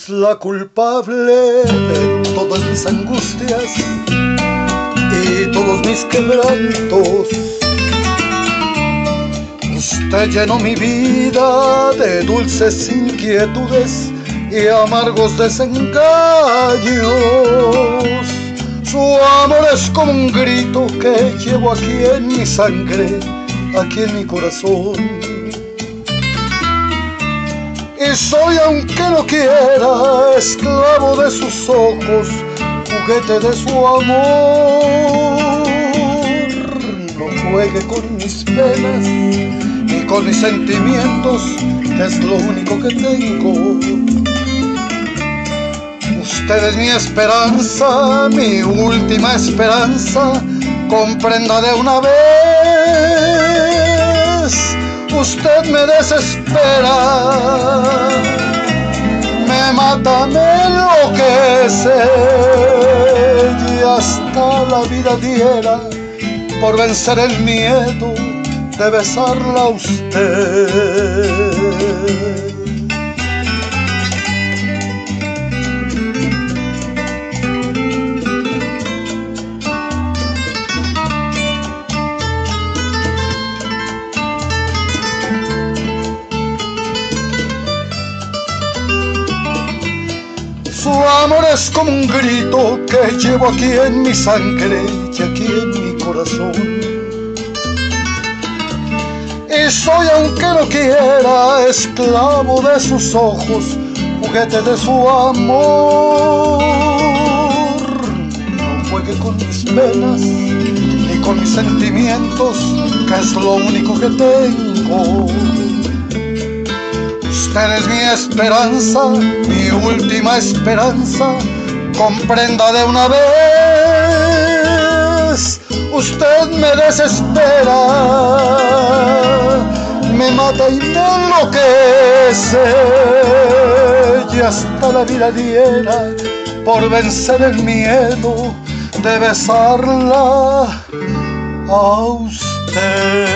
es la culpable de todas mis angustias y todos mis quebrantos. Usted llenó mi vida de dulces inquietudes y amargos desengaños. Su amor es como un grito que llevo aquí en mi sangre, aquí en mi corazón. Y soy, aunque no quiera, esclavo de sus ojos, juguete de su amor. No juegue con mis penas ni con mis sentimientos, que es lo único que tengo. Usted es mi esperanza, mi última esperanza, comprenda de una vez. Usted me desespera, me mata, me enloquece, y hasta la vida diera por vencer el miedo de besarla a usted. Su amor es como un grito que llevo aquí en mi sangre y aquí en mi corazón. Y soy, aunque no quiera, esclavo de sus ojos, juguete de su amor. No juegue con mis penas ni con mis sentimientos, que es lo único que tengo. Usted es mi esperanza, mi última esperanza, comprenda de una vez. Usted me desespera, me mata y me enloquece, y hasta la vida diera por vencer el miedo de besarla a usted.